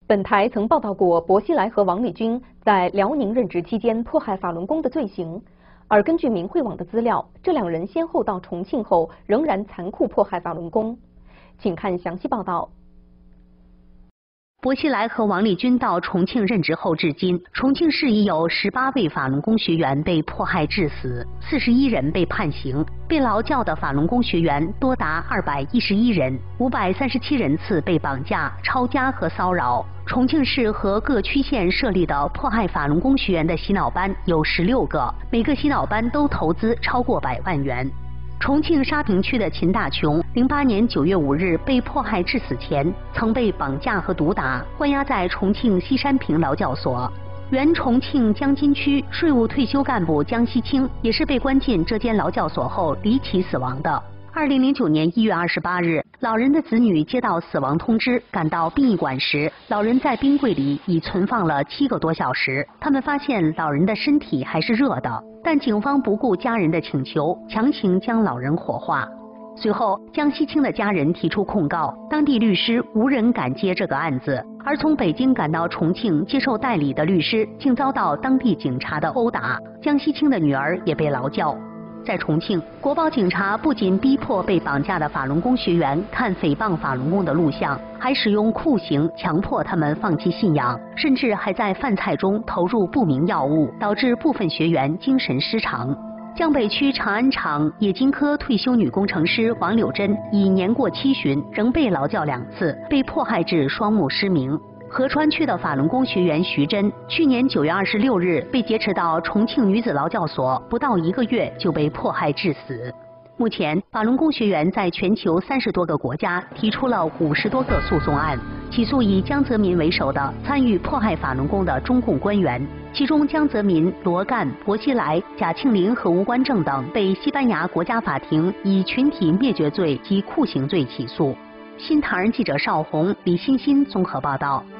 本台曾报道过薄熙来和王立军在辽宁任职期间迫害法轮功的罪行，而根据明慧网的资料，这两人先后到重庆后仍然残酷迫害法轮功。请看详细报道。 薄熙来和王立军到重庆任职后至今，重庆市已有18位法轮功学员被迫害致死，41人被判刑，被劳教的法轮功学员多达211人，537人次被绑架、抄家和骚扰。重庆市和各区县设立的迫害法轮功学员的洗脑班有16个，每个洗脑班都投资超过100万元。重庆沙坪区的秦大琼，08年9月5日被迫害致死前，曾被绑架和毒打，关押在重庆西山坪劳教所。原重庆江津区税务退休干部江西清也是被关进这间劳教所后离奇死亡的。2009年1月28日，老人的子女接到死亡通知，赶到殡仪馆时，老人在冰柜里已存放了7个多小时。他们发现老人的身体还是热的，但警方不顾家人的请求，强行将老人火化。随后，江西清的家人提出控告，当地律师无人敢接这个案子，而从北京赶到重庆接受代理的律师竟遭到当地警察的殴打，江西清的女儿也被劳教。在重庆，国保警察不仅逼迫被绑架的法轮功学员看诽谤法轮功的录像，还使用酷刑强迫他们放弃信仰，甚至还在饭菜中投入不明药物，导致部分学员精神失常。江北区长安厂冶金科退休女工程师王柳珍已年过70旬，仍被劳教2次，被迫害至双目失明。合川区的法轮功学员徐珍，去年9月26日被劫持到重庆女子劳教所，不到1个月就被迫害致死。目前，法轮功学员在全球30多个国家提出了50多个诉讼案，起诉以江泽民为首的参与迫害法轮功的中共官员，其中江泽民、罗干、薄熙来、贾庆林和吴官正等被西班牙国家法庭以群体灭绝罪及酷刑罪起诉。新唐人记者邵红、李欣欣综合报道。